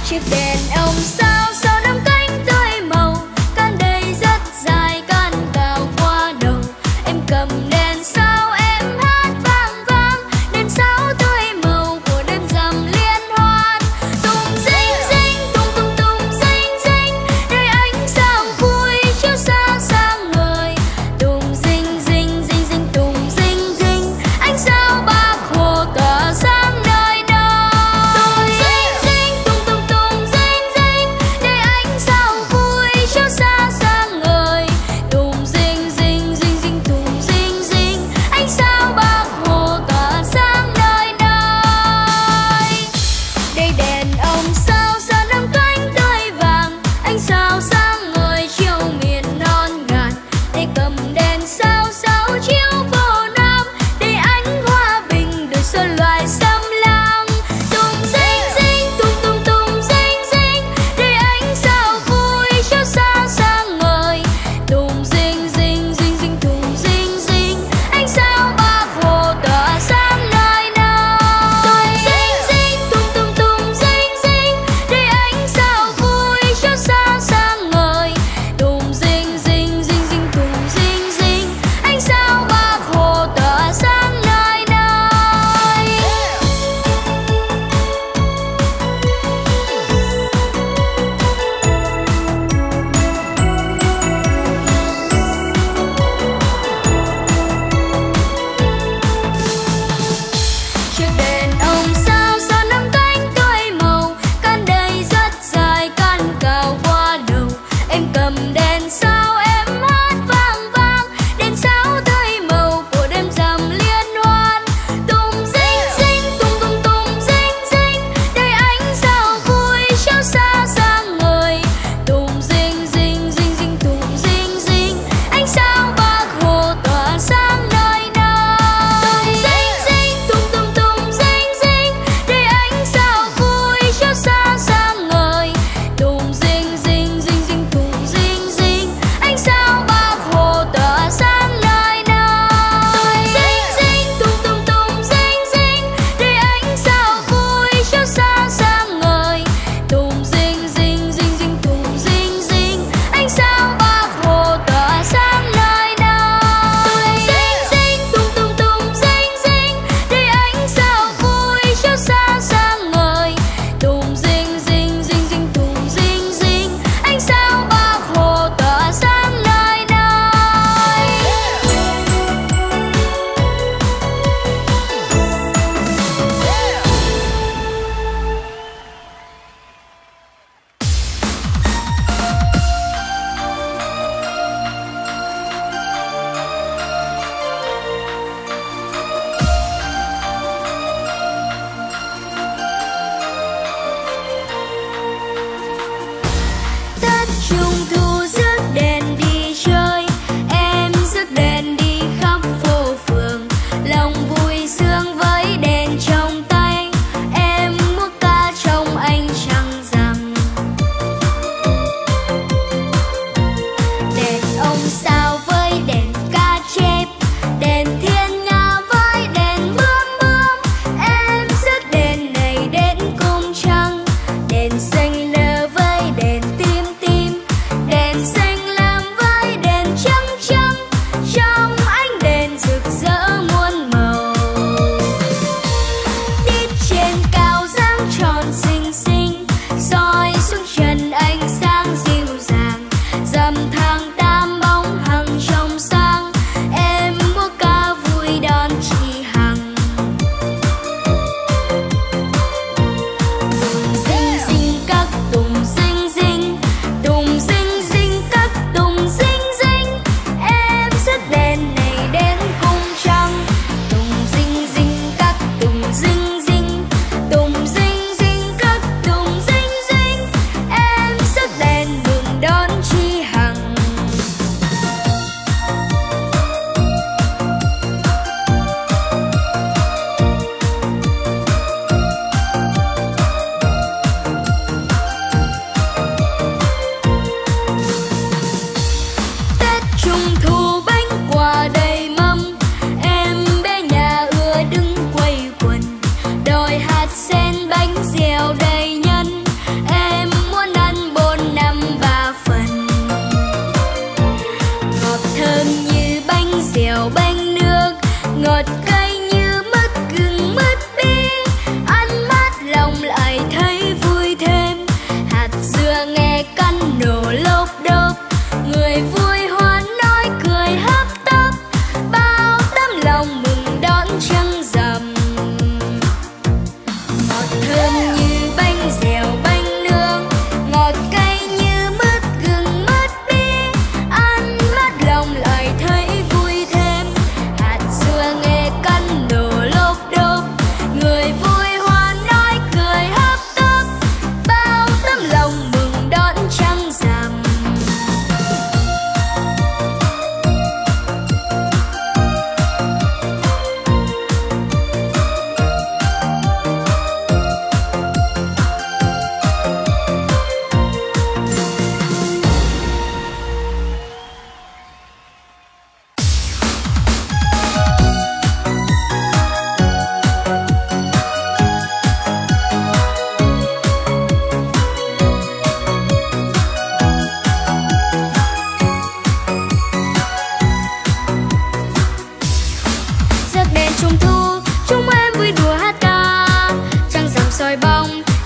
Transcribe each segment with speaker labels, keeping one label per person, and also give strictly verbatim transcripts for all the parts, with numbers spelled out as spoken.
Speaker 1: chiếc đèn ông sao sao đắm cánh tươi màu, can đây rất dài can cao qua đầu. Em cầm đèn sao em hát vang vang, đèn sao tươi màu của đêm rằm liên hoan. Tung dinh dinh tung tung tung dinh dinh, đời ánh sao vui chiếu xa sang người. Tung dinh dinh dinh dinh tung dinh dinh, ánh sao Bác Hồ tỏa sáng nơi đâu. Tung dinh dinh tung tung tung dinh dinh, đời ánh sao vui chiếu xa sang người. Tung dinh dinh dinh dinh tung dinh dinh, ánh sao Bác Hồ tỏa sáng nơi đây. Đây đèn ông sao sao đắm cánh tươi vàng, ánh sao sáng ngời chiếu miền non ngàn. Đây cầm đèn sao sao chiếu vô Nam, đây ánh hòa bình đời xuân loài xâm lam. Tung dinh dinh tung tung tung dinh dinh, đây ánh sao vui chiếu xa sang ngời. Tung dinh dinh dinh dinh tung dinh dinh, ánh sao Bác Hồ tỏa sáng nơi nào. Tung dinh dinh tung tung tung dinh dinh, đây ánh sao vui chiếu xa sang ngời. Tung dinh dinh dinh dinh tung dinh dinh, ánh sao Bác Hồ tỏa sáng nơi đây. Chiếc đèn ông sao sao đắm cánh tươi màu, can đây rất dài can cao qua đầu. Em cầm đèn sao em hát vang vang, đèn sao tươi màu của đêm rằm liên hoan. Tung dinh dinh tung tung tung dinh dinh, đời ánh sao vui chiếu xa sang người. Tung dinh dinh dinh dinh tung dinh dinh, ánh sao Bác Hồ tỏa sáng nơi nào. Tung dinh dinh tung tung tung dinh dinh, đời ánh sao vui chiếu xa sang người. Tung dinh dinh dinh dinh tung dinh dinh, ánh sao Bác Hồ tỏa sáng nơi nào. Tung dinh dinh tung tung tung dinh dinh, đời ánh sao vui chiếu xa sang người. Tung dinh dinh dinh dinh tung dinh dinh, ánh sao Bác Hồ tỏa sáng nơi nào. Tung dinh dinh tung tung tung dinh dinh, đời ánh sao vui chiếu xa sang người. Tung dinh dinh dinh dinh tung dinh dinh, ánh sao Bác Hồ tỏa sáng nơi đây. Tết Trung thu rước đèn đi chơi, em rước đèn đi khắp phố phường. Lòng vui sướng với đèn trong tay, em múa ca trong ánh trăng rằm. Đèn ông sao với đèn cá chép, đèn thiên nga với đèn bướm bướm. Em rước đèn này đến cung trăng, đèn xanh lơ với đèn tím tím, đèn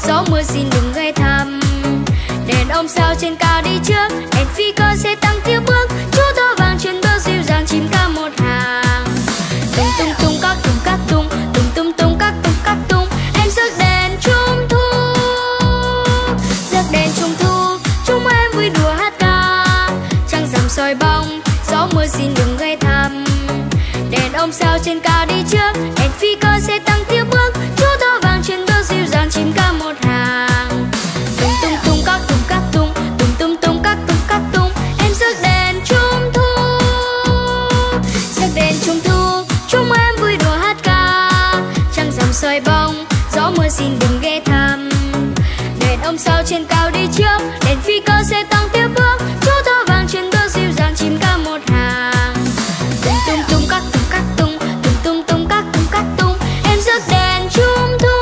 Speaker 1: gió mưa xin đừng gây thăm. Đèn ông sao trên cao đi trước, đèn phi cơ sẽ tăng tiếp bước. Chú tơ vàng trên bờ dịu dàng chìm ca một hàng. Tung tung tung các tung các tung, tung tung tung các tung các tung. Em rước đèn trung thu, rước đèn trung thu, chúng em vui đùa hát ca. Trăng rằm soi bóng, gió mưa xin đừng gây thăm. Đèn ông sao trên cao đi trước, đèn phi cơ sẽ tăng tiếp bước. Chú tơ vàng trên bờ dịu dàng chìm ca một hàng. Tung tung tung các tung các tung, tung tung tung các tung các tung. Em rước đèn trung thu, rước đèn trung thu, chúng em vui đùa hát ca. Trăng rằm soi bóng, gió mưa xin đừng ghé thăm. Đèn ông sao trên cao đi trước, đèn phi cơ sẽ tăng tiếp bước. Chú tơ vàng trên bờ dịu dàng chìm ca một hàng. Tung tung tung các tung các tung, tung tung tung các tung các tung. Em rước đèn trung thu.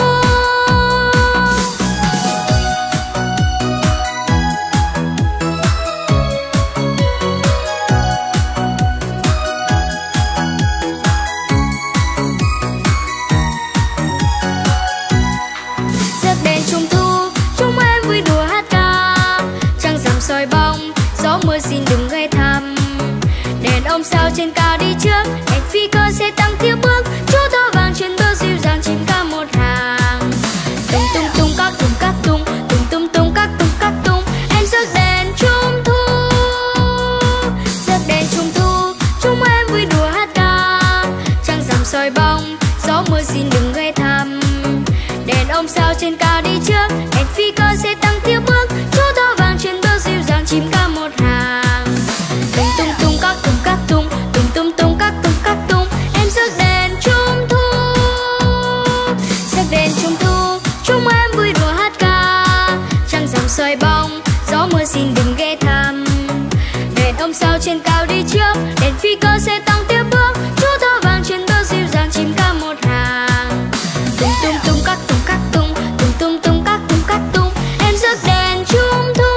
Speaker 1: Rước đèn trung thu, chúng em vui đùa hát ca. Trăng rằm soi bóng, gió mưa xin đừng gây thăm. Đèn ông sao trên cao đi trước, đèn phi cơ sẽ tăng tiếp bước. Chú tơ vàng trên bờ dịu dàng chìm ca một hàng. Tung tung tung các tung các tung, tung tung tung các tung các tung. Em rước đèn trung thu, rước đèn trung thu, chúng em vui đùa hát ca. Trăng rằm soi bóng, gió mưa xin đừng gây thăm. Đèn ông sao trên cao đi trước, đèn phi cơ sẽ tăng tiếp bước. Chú tơ vàng trên bờ dịu dàng chìm ca một hàng. Tung tung tung các tung các tung, tung tung tung các tung các tung. Em rước đèn trung thu, rước đèn trung thu, chúng em vui đùa hát ca. Trăng rằm soi bóng, gió mưa xin đừng ghé thăm. Đèn ông sao trên cao đi trước, đèn phi cơ sẽ tăng tiếp bước. Chú tơ vàng trên bờ dịu dàng chìm ca một hàng. Tung tung tung các tung các tung, tung tung tung các tung các tung. Em rước đèn trung thu.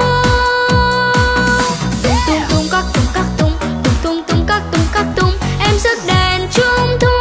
Speaker 1: Tung tung tung các tung các tung, tung tung tung các tung các tung. Em rước đèn trung thu.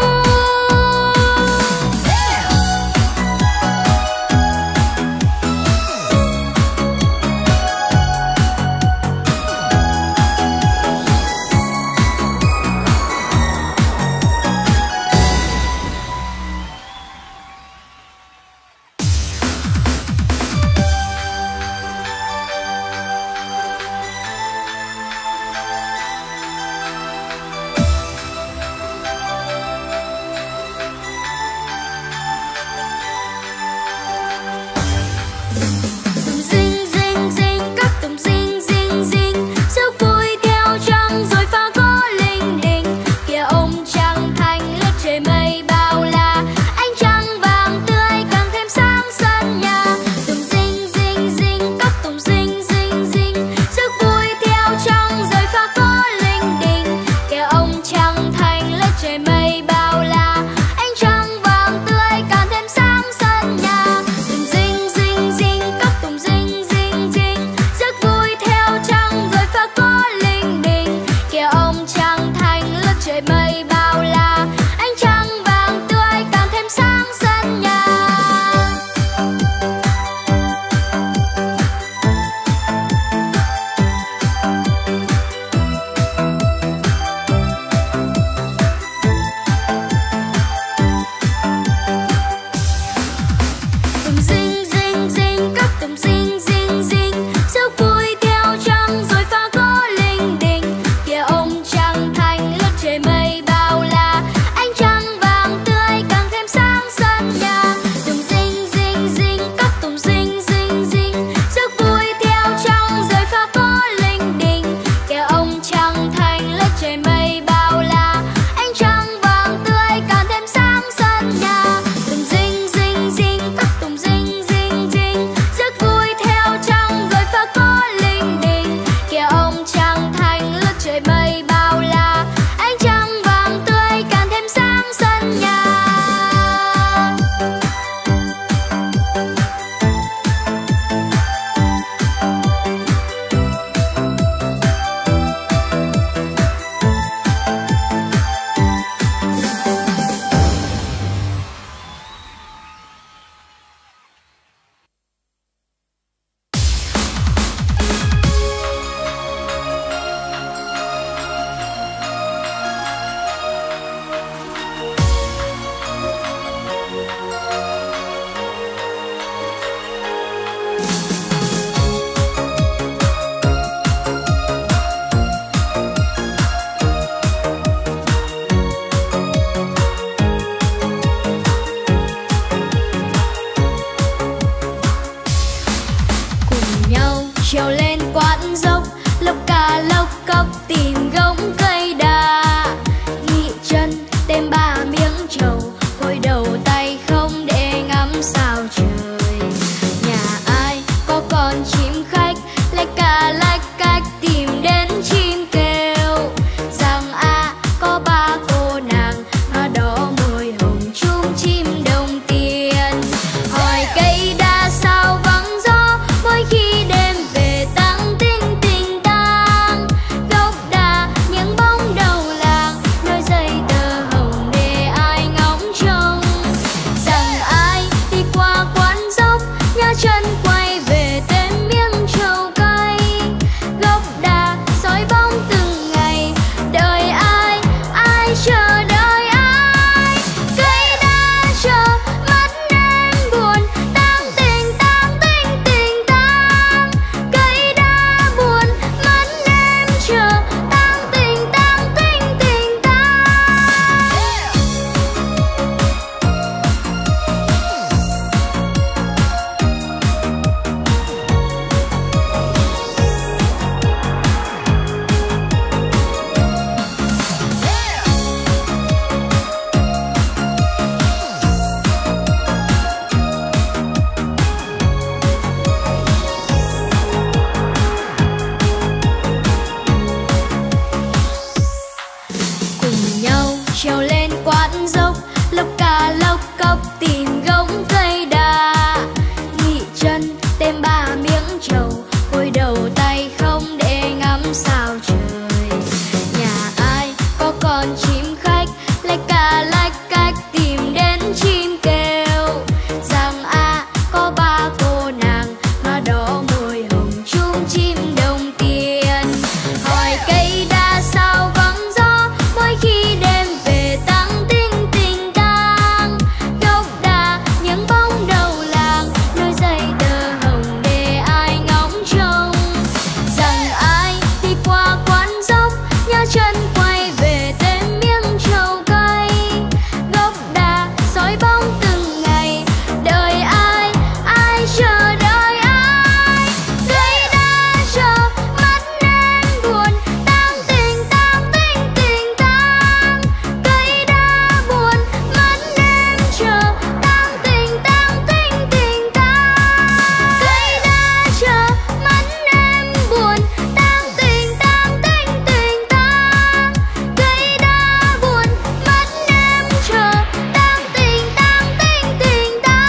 Speaker 1: thêm ba miếng trầu, gối đầu tay không để ngắm sao trời. Nhà ai có con chim khách, lách ca lách cách tìm đến chim kêu. Rằng a có ba cô nàng, má đỏ môi hồng chung chim đồng tiền. Hỏi cây đa sao vắng gió, mỗi khi đêm về tăng tinh tình tang. Gốc đa những bóng đầu làng, đôi giày tơ hồng để ai ngóng trông. Rằng ai đi qua quán dốc, nhớ chân quay về thêm miếng trầu cay. Gốc đa soi bóng từng ngày, đợi ai, ai chờ đợi ai. Cây đa chờ mắt em buồn, tang tình tang tình tình tang. Cây đa buồn mắt em chờ, tang tình tang tình tình tang. Cây đa chờ mắt em buồn, tang tình tang tình tình tang. Cây đa buồn mắt em chờ, tang tình tang tình tình tang.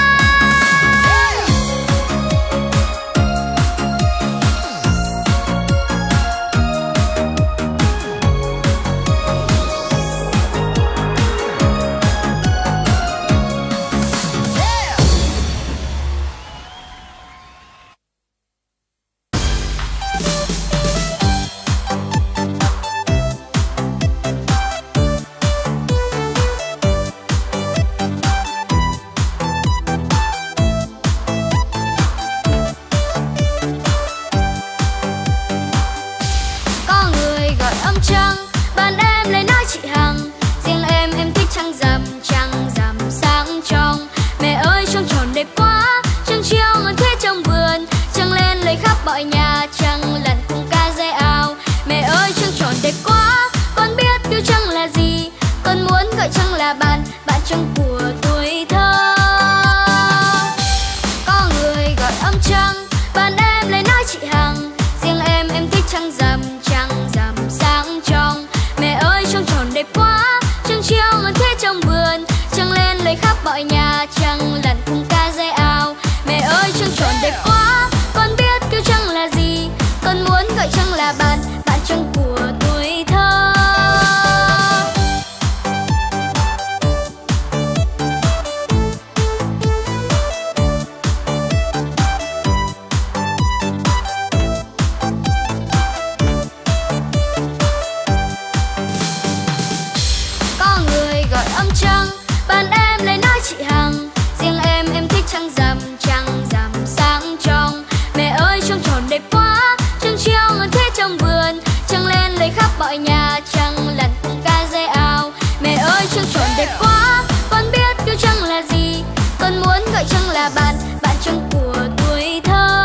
Speaker 1: Có người gọi âm trăng, bạn em lấy nói chị Hằng. Riêng em em thích trăng rằm, trăng rằm sáng trong. Mẹ ơi trăng tròn đẹp quá, trăng chiều ngọn thế trong vườn. Trăng lên lấy khắp mọi nhà, trăng lặn cùng ca dây ao. Mẹ ơi trăng tròn đẹp quá, con biết yêu trăng là gì. Con muốn gọi trăng là bạn, bạn trăng của tuổi thơ. Có người gọi âm trăng, bạn em lấy nói chị Hằng. Riêng em em thích trăng rằm, trăng rằm sáng trong. Mẹ ơi trăng tròn đẹp quá, trăng chiều ngọn thế trong vườn. Trăng lên lấy khắp mọi nhà, trăng lặn cùng ca dây ao. Mẹ ơi trăng tròn đẹp quá, con biết yêu trăng là gì. Con muốn gọi trăng là bạn, bạn trăng của tuổi thơ. Có người gọi âm trăng, bạn em lấy nói chị Hằng. Riêng em em thích trăng rằm, trăng rằm sáng trong. Mẹ ơi trăng tròn đẹp quá, trăng chiều ngọn thế trong vườn. Trăng lên lấy khắp mọi nhà, trăng lặn cùng ca dây ao. Mẹ ơi trăng tròn đẹp quá, con biết yêu trăng là gì. Con muốn gọi trăng là bạn, bạn trăng của tuổi thơ.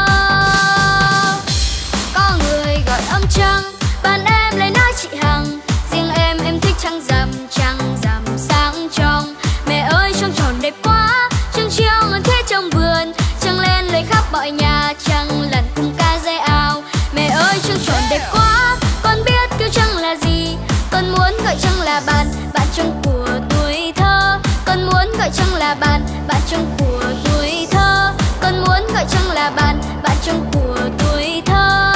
Speaker 1: Có người gọi âm trăng, bạn em lấy nói chị Hằng. Riêng em em thích trăng rằm, trăng rằm sáng trong. Mẹ ơi trăng tròn đẹp quá, trăng chiều ngọn thế trong vườn. Trăng lên lấy khắp mọi nhà, trăng lặn cùng ca dây ao. Mẹ ơi trăng tròn đẹp quá, con biết yêu trăng là gì. Con muốn gọi trăng là bạn, bạn trăng của tuổi thơ. Con muốn gọi trăng là bạn, bạn trăng của tuổi thơ. Con muốn gọi trăng là bạn, bạn trăng của tuổi thơ.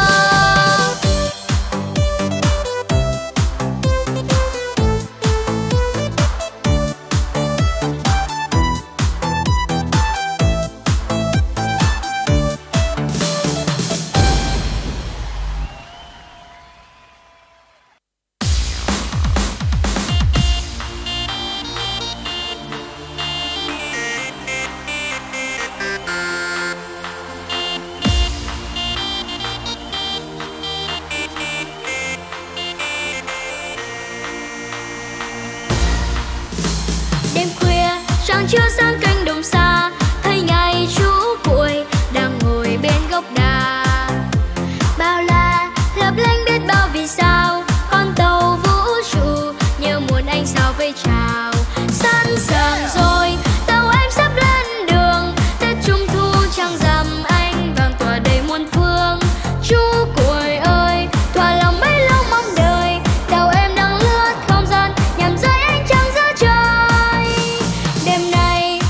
Speaker 1: Đêm khuya trăng chưa sáng cánh đồng xa, thấy ngày chú cuội đang ngồi bên gốc đà. Bao la lấp lánh biết bao vì sao, con tàu vũ trụ như muốn anh sao vây chào. Sẵn sàng rồi tàu em sắp lên đường, Tết Trung Thu trăng rằm anh vàng tỏa đầy muôn phương. Chú cuội ơi thỏa lòng mấy lâu mong đợi, tàu em đang lướt không gian nhằm rơi ánh trăng giữa trời. Đêm nay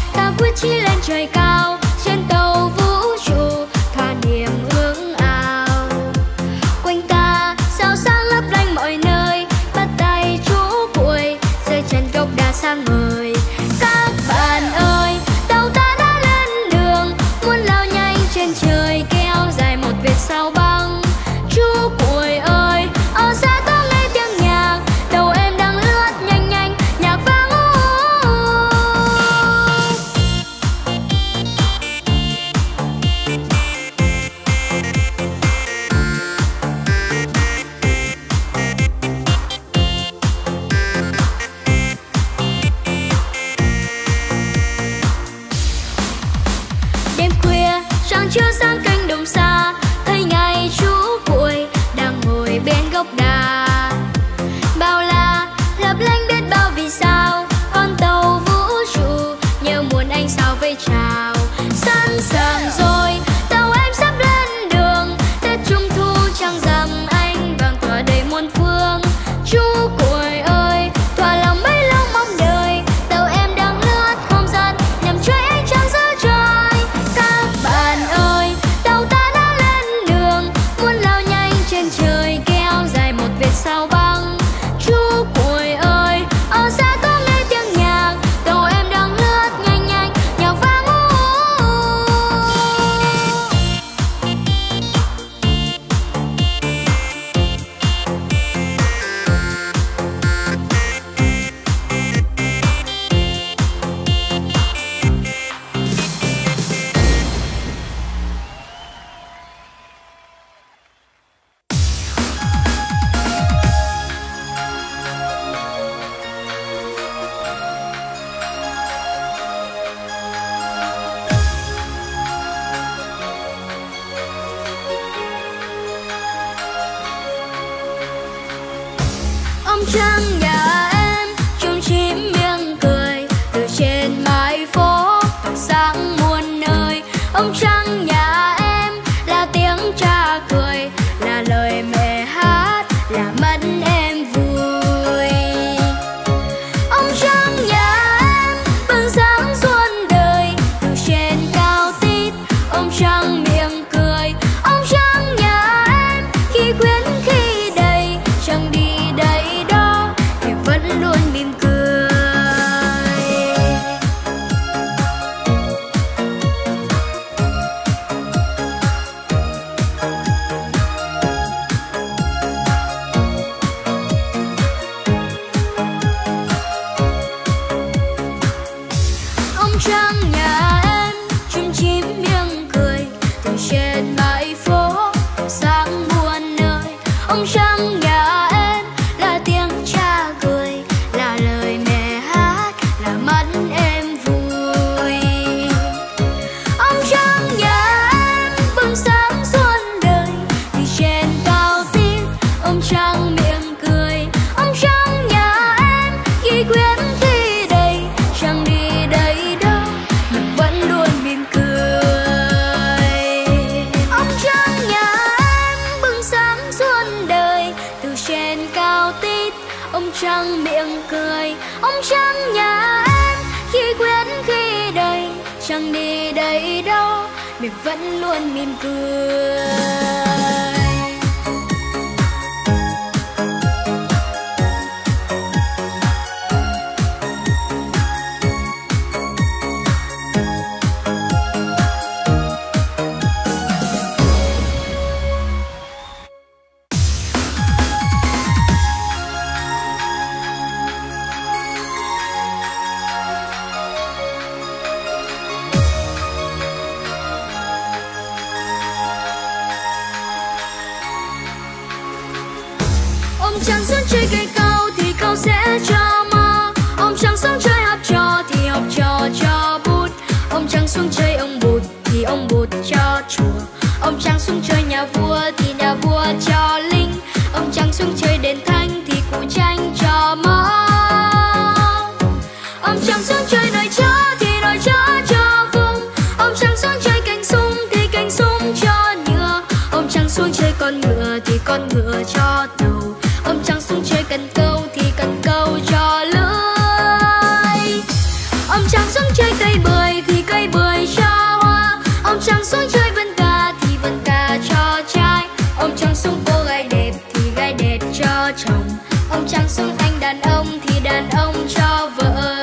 Speaker 1: chưa sang cánh đồng xa, thấy ngày chú cuội đang ngồi bên gốc đà. Bao la lấp lánh biết bao vì sao, con tàu vũ trụ nhớ muốn anh sao vẫy chào. Sẵn sàng rồi tàu em sắp lên đường, Tết Trung Thu trăng rằm anh vàng tỏa đầy muôn phương. Chú cuội ơi thỏa lòng bấy lâu mong đợi, tàu em đang lướt không gian nhằm chơi anh trăng giữa trời. Các bạn ơi tàu ta đã lên đường, muốn lao nhanh trên trời kéo dài một vệt sao băng. Chú cuội ơi ở xa có nghe tiếng nhạc, tàu em đang lướt nhanh nhanh nhạc vang u. Ông trăng nhà em chung chim miệng cười, từ trên mái phố tỏa sáng muôn nơi. Ông trăng nhà em là tiếng cha cười, là lời mẹ hát, là mắt em vui. Ông trăng nhà em bừng sáng xuân đời, từ trên cao tít ông trăng miệng cười. Ông trăng nhà em khi quyến khi đầy, chẳng đi đây đó thì vẫn luôn mỉm cười. Ông trăng nhà em chim chim miệng cười, từ trên bãi phố tỏa sáng muôn nơi. Ông trăng nhà em là tiếng cha cười, là lời mẹ hát, là mắt em vui. Ông trăng nhà em bừng sáng xuân đời, từ trên cao tít ông trăng miệng cười. Ông trăng nhà em khi quyến khi đầy, chẳng đi đây đâu nhưng vẫn luôn mỉm cười. Ông trăng nhà em bừng sáng xuân đời, từ trên cao tít ông trăng miệng cười. Ông trăng nhà em khi quyến khi đầy, chẳng đi đây đâu mình vẫn luôn mỉm cười. Ông trăng xuống chơi cây cao thì cao sẽ cho mơ, ông trăng xuống chơi học trò thì học trò cho bút. Ông trăng xuống chơi ông bụt thì ông bụt cho chùa. Ông trăng xuống chơi nhà vua thì nhà vua cho linh. Ông trăng xuống chơi đền thanh thì cụ tranh cho mõ. Ông trăng xuống chơi nồi chó thì nồi chó cho vung. Ông trăng xuống chơi cành sung thì cành sung cho nhựa. Ông trăng xuống chơi con ngựa thì con ngựa cho tàu. Ông trăng xuống chơi cần câu thì cần câu cho lưới. Ông trăng xuống chơi cây bưởi thì cây bưởi cho hoa. Ông trăng xuống chơi vân ca thì vân ca cho trai. Ông trăng xuống cô gái đẹp thì gái đẹp cho chồng. Ông trăng xuống anh đàn ông thì đàn ông cho vợ.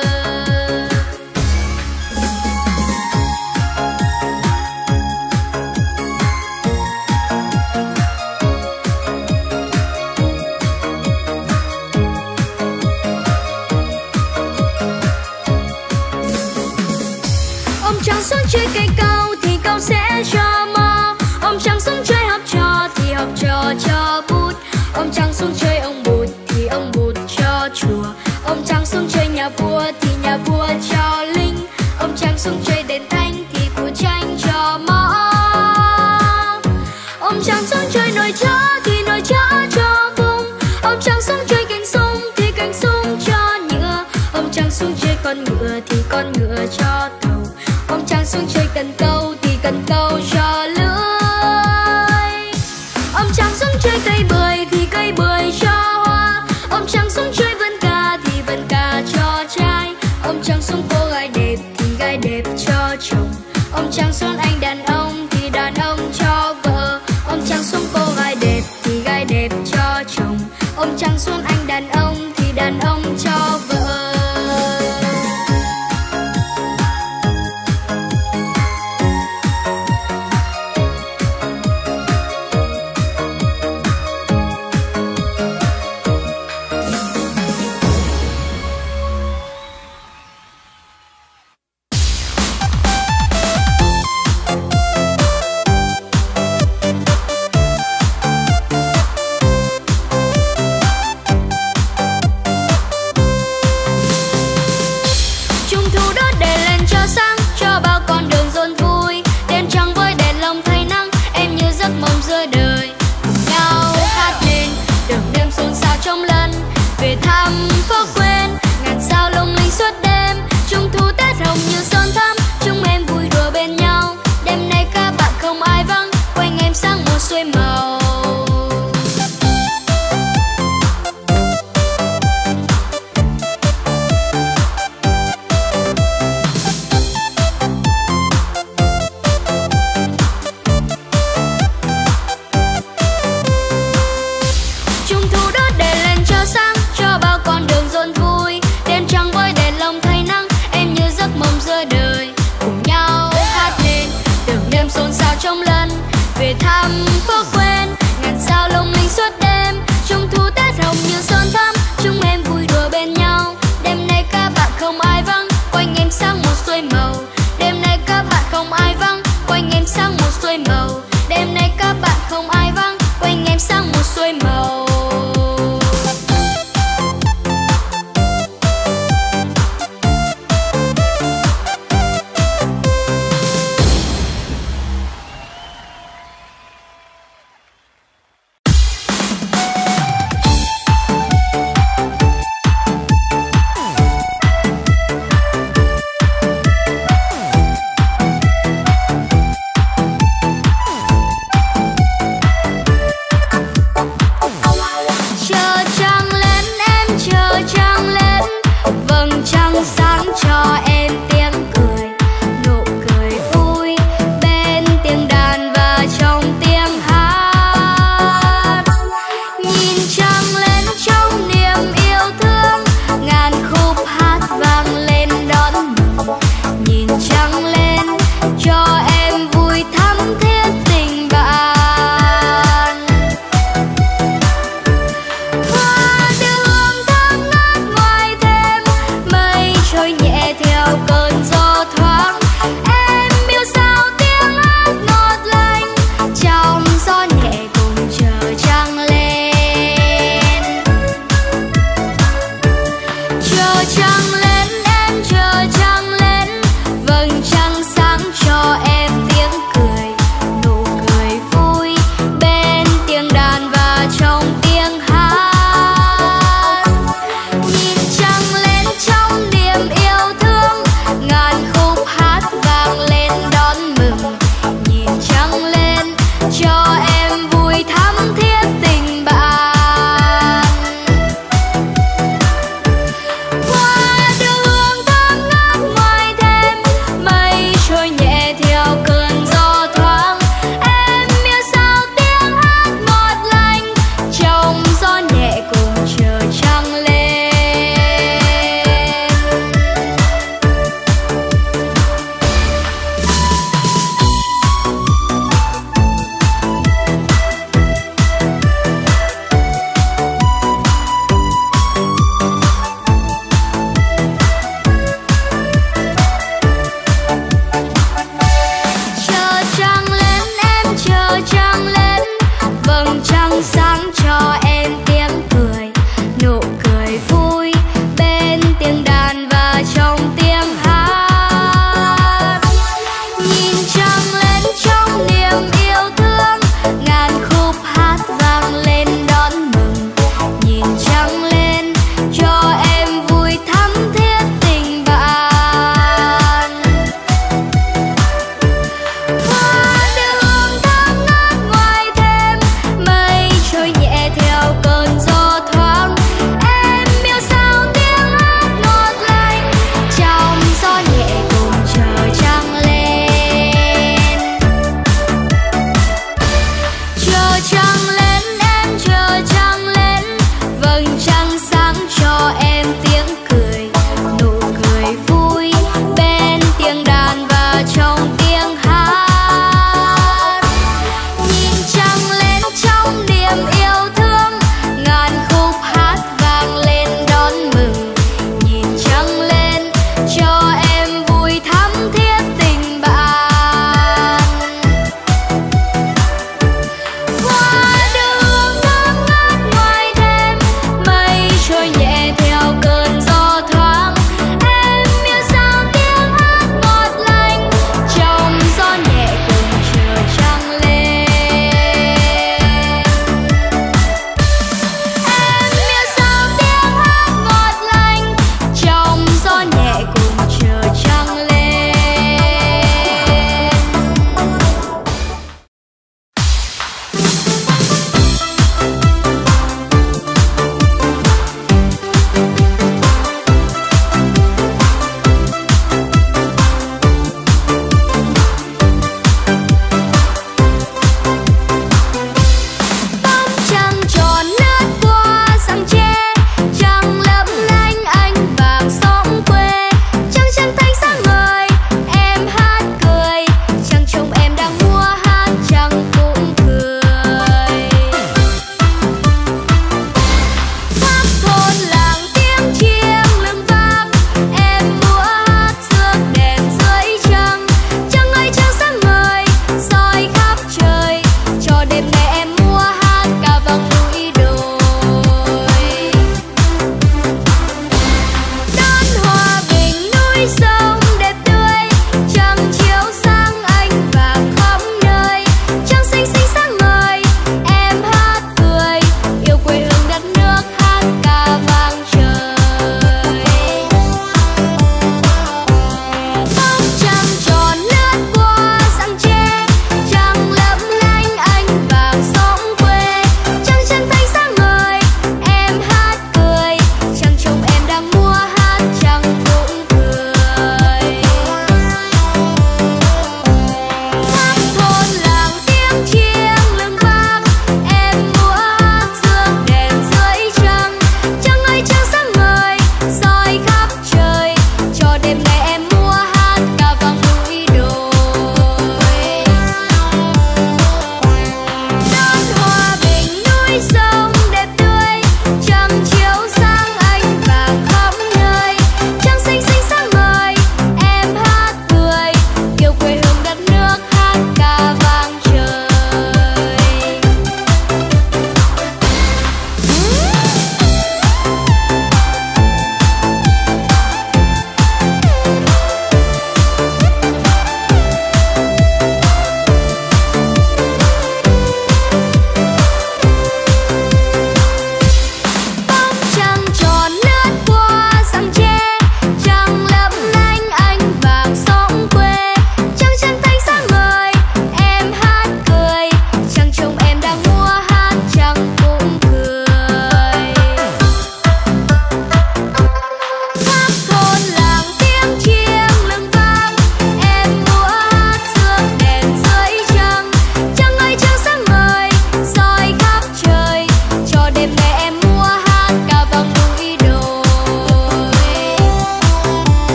Speaker 1: trăng xuống chơi nồi cháo thì nồi cháo cho vung. Ông trăng xuống chơi cành sung thì cành sung cho nhựa. Ông trăng xuống chơi con ngựa thì con ngựa cho tàu. Ông trăng xuống chơi cần câu thì cần câu cho lưới. Ông trăng xuống chơi cây bưởi thì cây bưởi cho hoa. Ông trăng xuống chơi vân ca thì vân ca cho trai. Ông trăng xuống cô gái đẹp thì gái đẹp cho chồng. Ông trăng xuống anh đàn ông thì đàn ông cho vợ. Ông trăng xuống cô gái đẹp thì gái đẹp cho chồng. Ông trăng xuống anh đàn ông thì đàn ông cho vợ.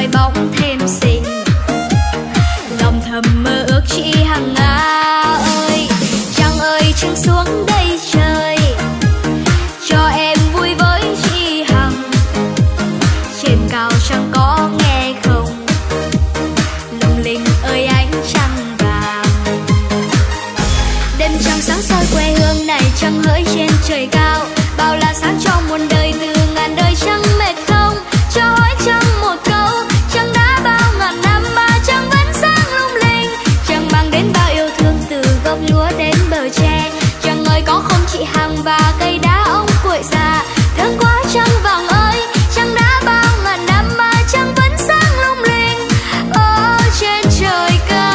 Speaker 1: soi bóng thêm xinh. Lòng thầm mơ ước chị Hằng Nga ơi, trăng ơi trăng xuống đây trời, cho em vui với chị Hằng. Trên cao trăng có nghe không, lung linh ơi ánh trăng vàng. Đêm trăng sáng soi quê hương này, trăng hỡi trên trời cao, bao la sáng trong muôn đời từ ngàn đời trăng mệt không. Cho hỏi trăng một câu, trăng đã bao ngàn năm mà trăng vẫn sáng lung linh. Trăng mang đến bao yêu thương từ gốc lúa đến bờ tre. Trăng ơi có không chị Hằng và cây đá ông cuội già, thương quá trăng vàng ơi, trăng đã bao ngàn năm mà trăng vẫn sáng lung linh ở trên trời cao.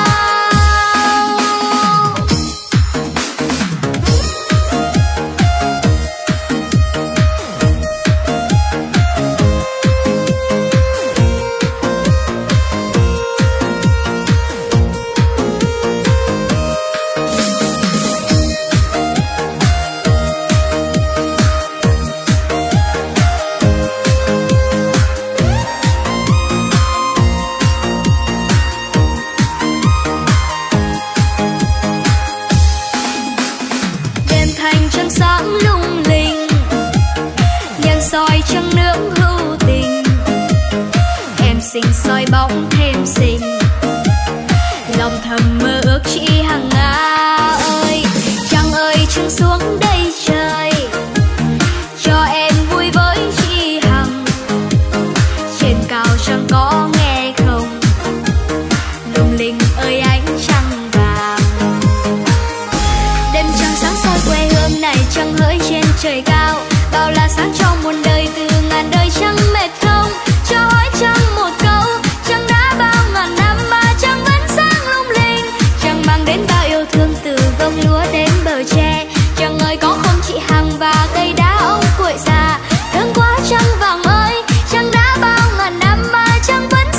Speaker 1: Trăng nướng hữu tình, em xinh soi bóng thêm xinh. Lòng thầm mơ ước chị Hằng Nga ơi, trăng ơi trăng xuống đây trời, cho em vui với chị Hằng. Trên cao trăng có nghe không, lung linh ơi ánh trăng vàng. Đêm trăng sáng soi quê hương này, trăng hỡi trên trời cao, bao la sáng trong muôn đời từ ngàn đời trăng mệt không. Cho hỏi trăng một câu, trăng đã bao ngàn năm mà trăng vẫn sáng lung linh. Trăng mang đến bao yêu thương từ gốc lúa đến bờ tre. Trăng ơi có không chị Hằng và cây đá ông cuội già, thương quá trăng vàng ơi, trăng đã bao ngàn năm mà trăng vẫn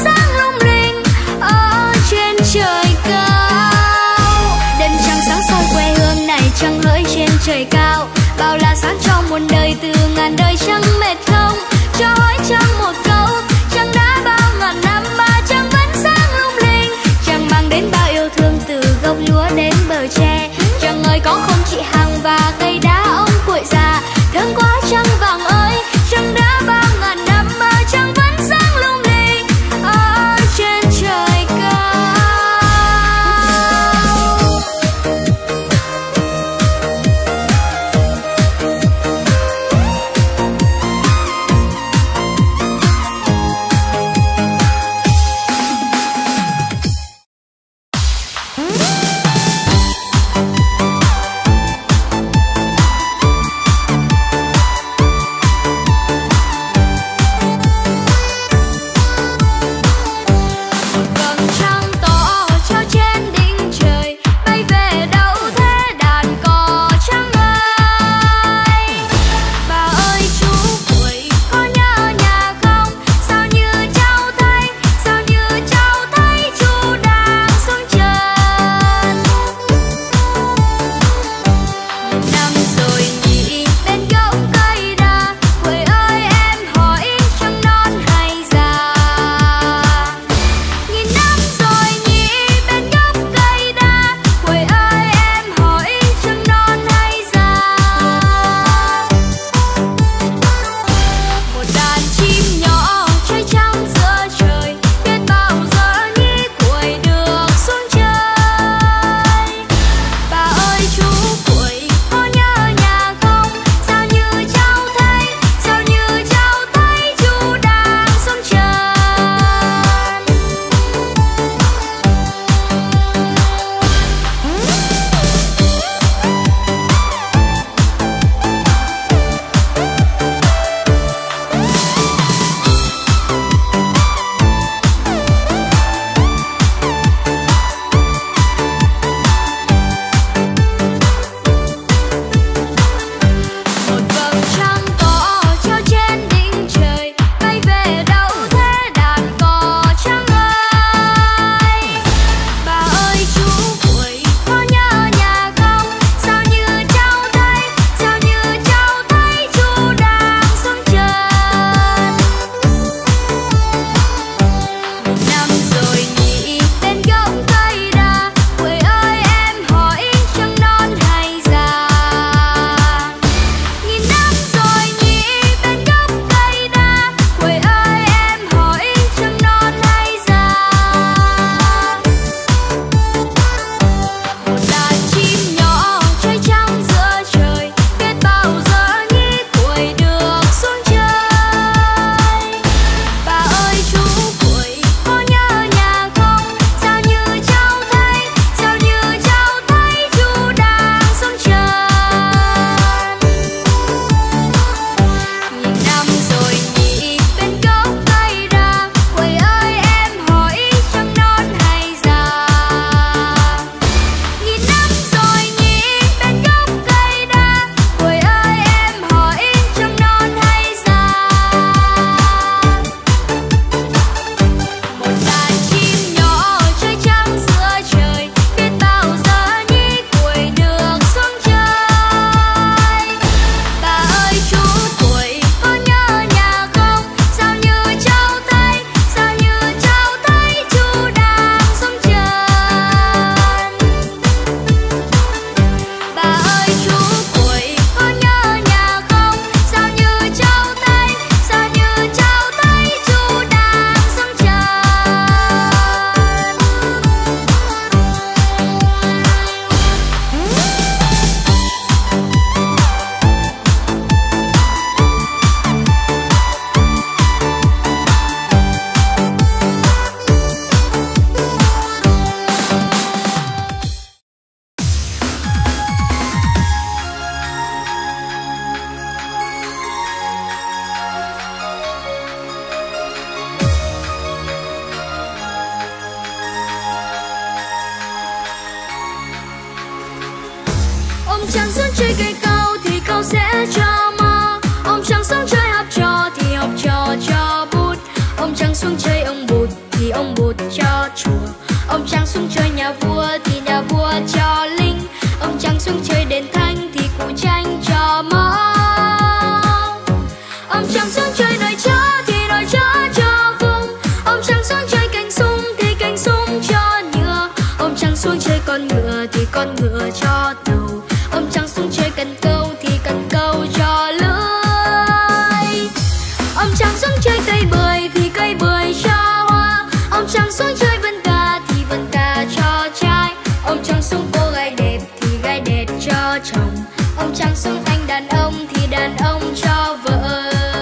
Speaker 1: trăng xuống chơi ông bụt thì ông bụt cho chùa. Ông trăng xuống chơi nhà vua thì nhà vua cho lính. Ông trăng xuống chơi đền thanh thì cụ tranh cho máu. Ông trăng xuống chơi nồi chó thì nồi chó cho vung. Ông trăng xuống chơi cành sung thì cành sung cho nhựa. Ông trăng xuống chơi con ngựa thì con ngựa cho tàu. Ông trăng xuống chơi cần câu thì cần câu cho lưới. Ông trăng xuống chơi cây bưởi thì cây bưởi cho hoa. Ông trăng xuống chơi vân ca thì vân ca cho trai. Ông trăng xuống cô gái đẹp thì gái đẹp cho chồng. Ông trăng xuống anh đàn ông thì đàn ông cho vợ.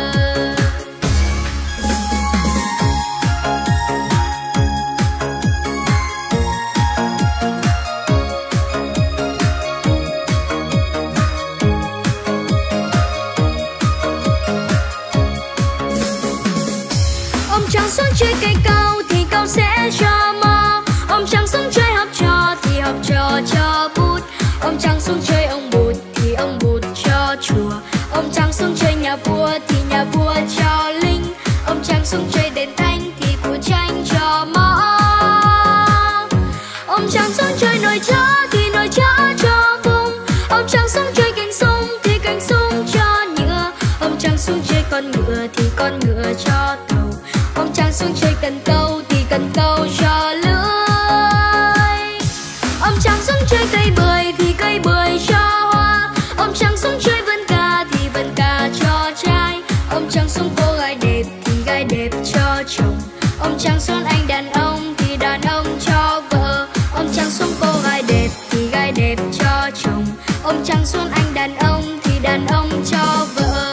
Speaker 1: Ông trăng xuống chơi cây cau thì cau sẽ cho mò. Ông trăng xuống chơi học trò thì học trò cho bút. Ông trăng xuống chơi ông bụt thì ông bụt cho chùa. Ông trăng xuống chơi nhà vua thì nhà vua cho lính. Ông trăng xuống chơi đền thanh thì cụ tranh cho máu. Ông trăng xuống chơi nồi chó thì nồi chó cho vung. Ông trăng xuống chơi cành sung thì cành sung cho nhựa. Ông trăng xuống chơi con ngựa thì con ngựa cho tàu. Ông trăng xuống chơi cần câu thì cần câu cho lưới. Ông trăng xuống chơi cây bưởi thì cây bưởi cho hoa. Ông trăng xuống chơi vân ca thì vân ca cho trai. Ông trăng xuống cô gái đẹp thì gái đẹp cho chồng. Ông trăng xuống anh đàn ông thì đàn ông cho vợ. Ông trăng xuống cô gái đẹp thì gái đẹp cho chồng. Ông trăng xuống anh đàn ông thì đàn ông cho vợ.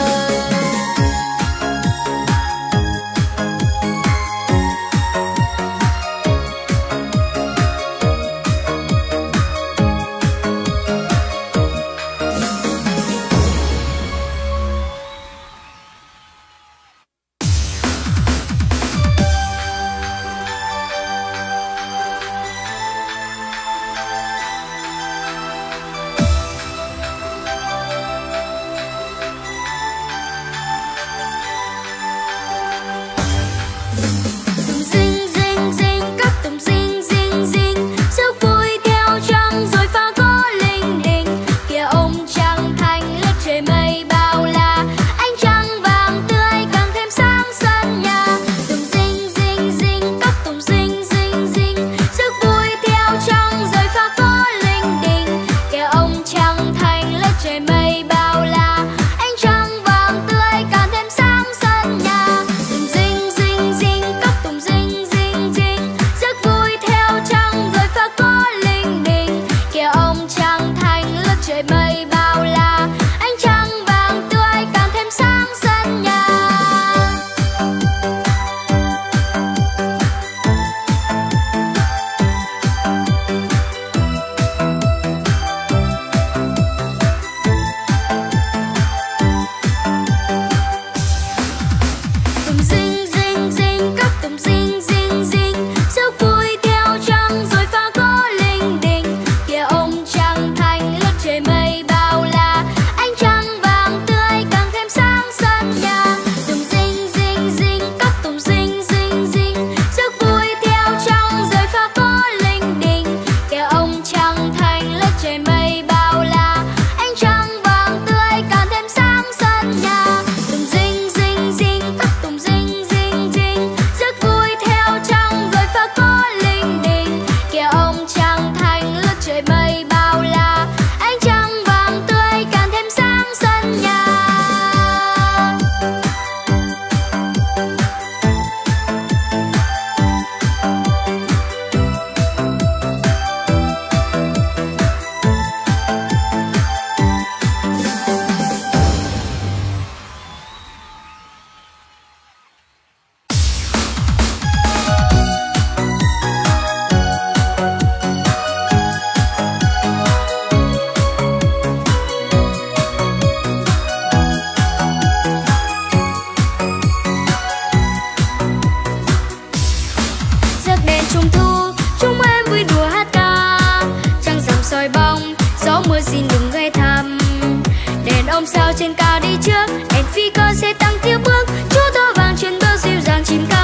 Speaker 1: ôm sao trên cao đi trước, đèn phi cơ sẽ tăng thiếu bước, chú tơ vàng trên bờ dịu dàng chìm cao.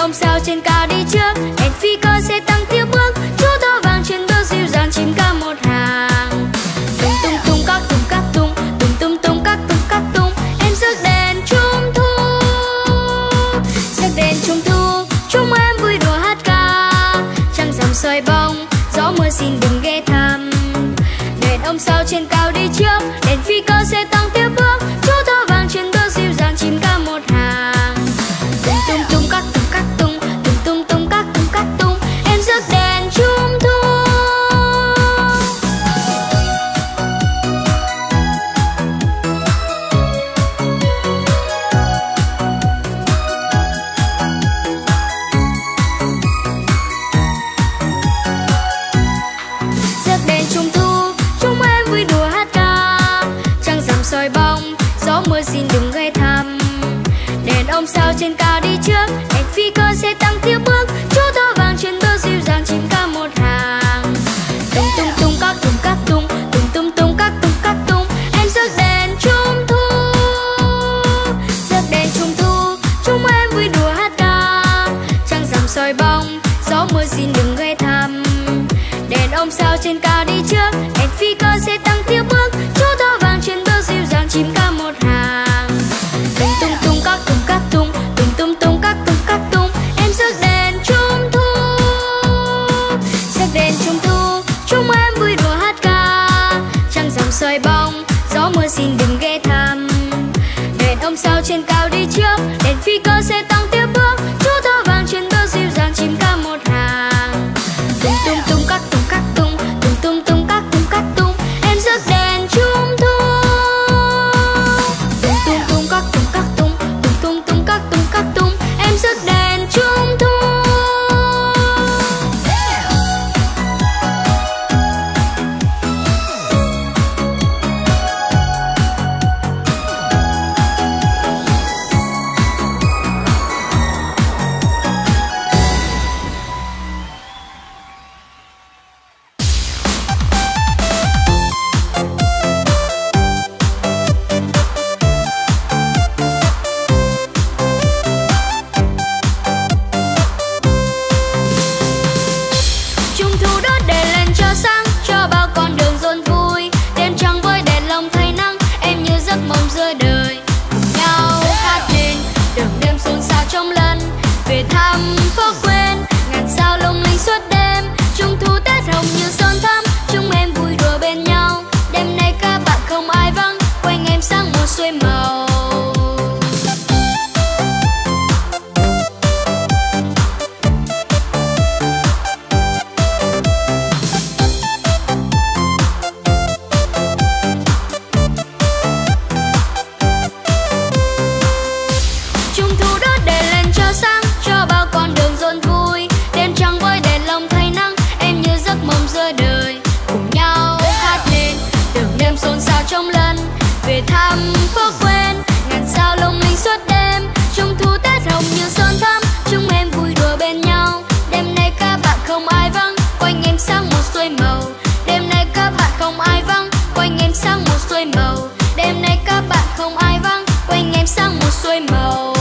Speaker 1: ông sao trên cao đi trước, đèn phi cơ sẽ tăng tiếp bước. Chú tàu vàng trên bước dịu dàng chìm ca một hàng. Tung tung tung các tung các tung, tung tung tung các tung các tung. Em rước đèn trung thu, rước đèn trung thu, chúng em vui đùa hát ca. Trăng rằm soi bóng, gió mưa xin đừng ghé thăm. Đèn ông sao trên cao đi trước, đèn phi cơ sẽ tăng tiếp bước. Chú tàu vàng trên bước dịu dàng chìm ca một hàng. Tung tung tung các tung các tung, tung tung tung các tung các tung. Em rước đèn trung thu. Rước đèn trung thu, chúng em vui đùa hát ca. Trăng rằm soi bóng, gió mưa xin đừng ghé thăm. Đèn ông sao trên cao đi trước, đèn phi cơ sẽ tăng tiếp bước. Chú tàu vàng trên bước dịu dàng chìm ca một hàng. Tung tung tung các tung các tung, tung tung tung các tung các tung. Em rước đèn trung thu, rước đèn trung thu, chúng em vui đùa hát ca. Trăng rằm soi bóng, gió mưa xin đừng ghé thăm. Đèn ông sao trên cao đi trước, đèn phi cơ sẽ tăng tiếp bước. Chú tàu vàng trên bước dịu dàng chìm ca một hàng. Tung tung tung các tung các tung, tung tung tung các tung các tung. Em rước đèn trung thu, rước đèn trung thu, chúng em vui đùa hát ca. Trăng rằm soi bóng, gió mưa xin đừng ghé thăm. Đèn ông sao trên cao đi trước, đèn phi cơ sẽ tăng tiếp bước. Chú tàu vàng trên bước dịu dàng chìm ca một hàng. Tung tung tung các tung các tung, tung tung tung các tung các tung. Em rước đèn trung thu. Tung tung tung các tung các tung, tung tung tung các tung các tung. Em rước đèn trung thu. Trung thu đốt đèn lên cho sáng, cho bao con đường rộn vui. Đêm trăng với đèn lồng thay nắng, em như giấc mộng giữa đời. Cùng nhau hát lên, đường đêm xôn xao trong lần về thăm phố quên. Ngàn sao lung linh suốt đêm, trung thu Tết hồng như son thắm. Chúng em vui đùa bên nhau, đêm nay các bạn không ai vắng. Quanh em sáng một xuôi màu. Trung thu đốt đèn lên cho sáng, cho bao con đường rộn vui. Đêm trăng với đèn lồng thay nắng, em như giấc mộng giữa đời. Cùng nhau hát lên, đường đêm xôn xao trong lần về thăm phố quên. Ngàn sao lung linh suốt đêm, trung thu Tết hồng như son thắm. Chúng em vui đùa bên nhau, đêm nay các bạn không ai vắng. Quanh em sáng một xuôi màu, đêm nay các bạn không ai vắng. Quanh em sáng một xuôi màu, đêm nay các bạn không ai vắng. Quanh em sáng một xuôi màu.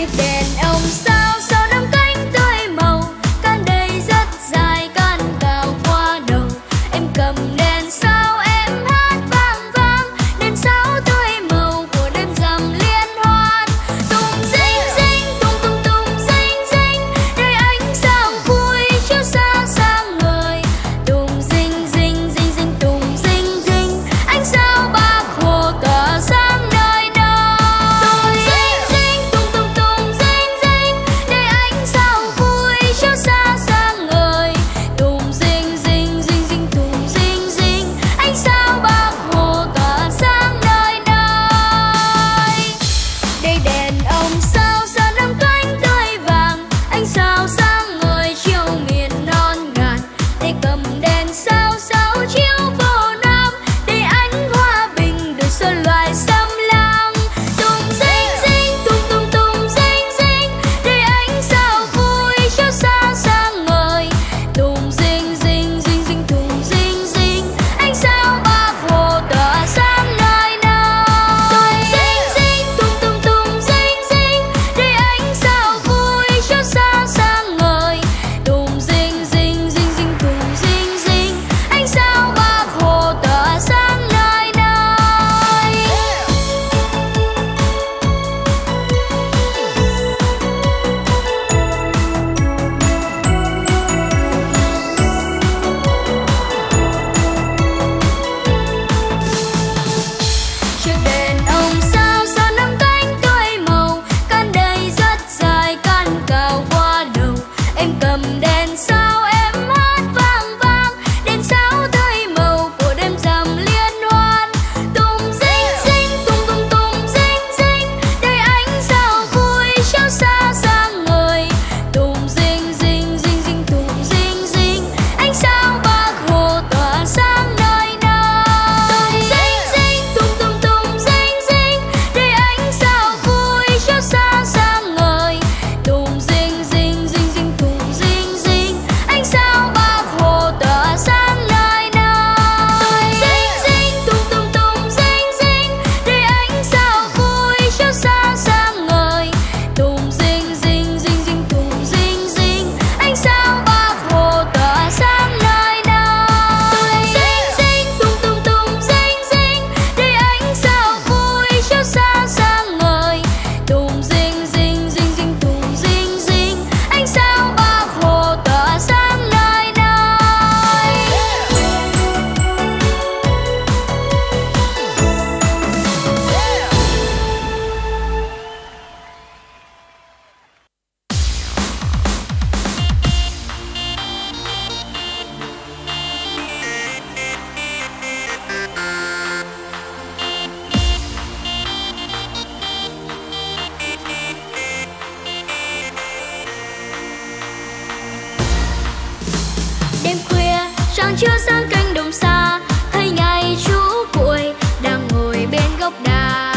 Speaker 1: Trăng chưa sang cánh đồng xa, thấy ngày chú cuội đang ngồi bên gốc đà.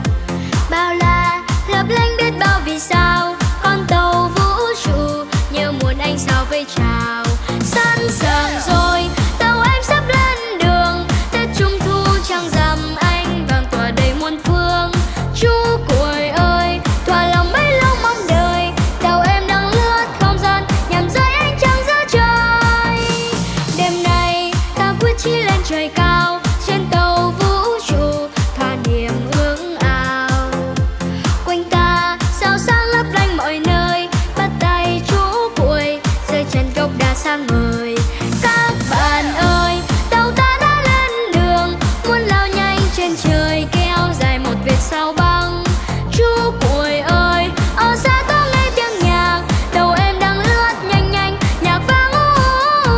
Speaker 1: Bao la lấp lánh biết bao vì sao, con tàu vũ trụ nhớ muốn anh sao vẫy chào. Sẵn sàng rồi, tàu em sắp lên đường, Tết Trung Thu trăng rằm anh vàng tỏa đầy muôn phương. Chú cuội ơi, thỏa lòng bấy lâu mong đợi, tàu em đang lướt không gian nhằm rơi ánh trăng giữa trời. Đêm nay ta quyết chí lên trời cao, trên tàu vũ trụ thỏa niềm ước ao. Quanh ta sao sáng lấp lánh mọi nơi, bắt tay chú cuội rơi chân gốc đa sáng ngời. Các bạn ơi, tàu ta đã lên đường, muốn lao nhanh trên trời kéo dài một vệt sao băng. Chú cuội ơi, ở xa có nghe tiếng nhạc, tàu em đang lướt nhanh nhanh nhạc vang u u.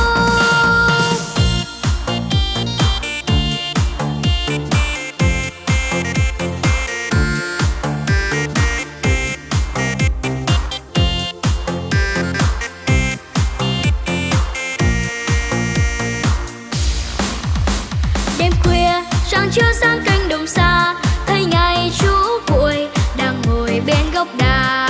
Speaker 1: Đêm khuya trăng chưa sang cánh đồng xa, thấy ngày chú cuội đang ngồi bên gốc đà.